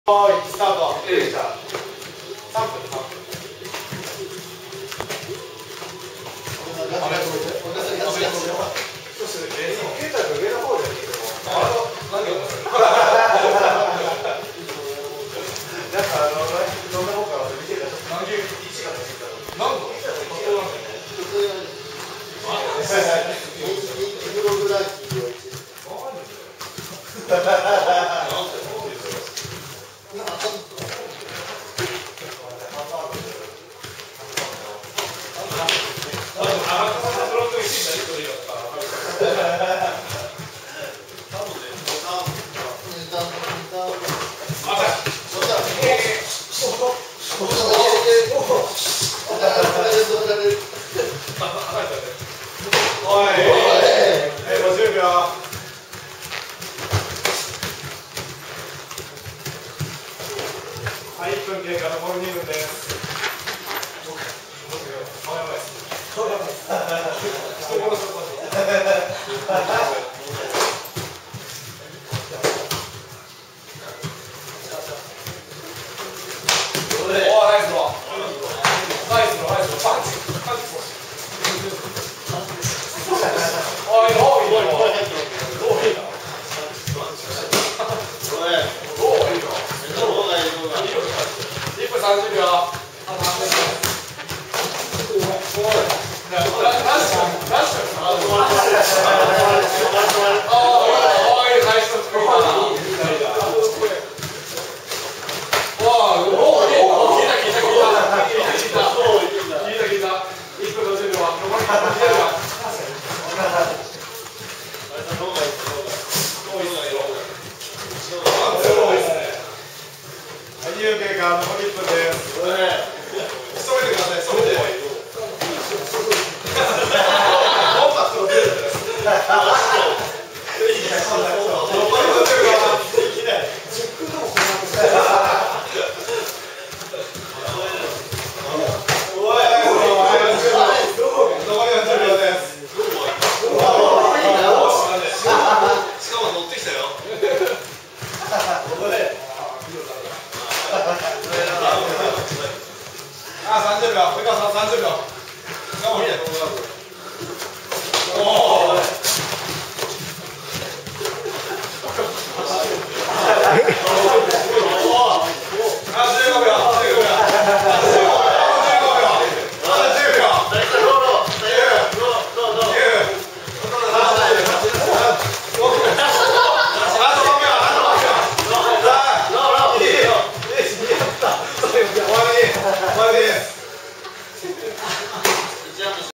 はい、スタート。じゃあ3分。ありがとうございます。そうですね。携帯の上の方で。何がなんかどんな方から見てた。何ゲーム1が出てきた。何度？ブログランキングはい、1分経過のモルニングです。30秒。20秒が残り1分です。勤めてください。勤めて。コンパクトです。30秒、上川さん30秒。頑張って。おお。15秒。終わり。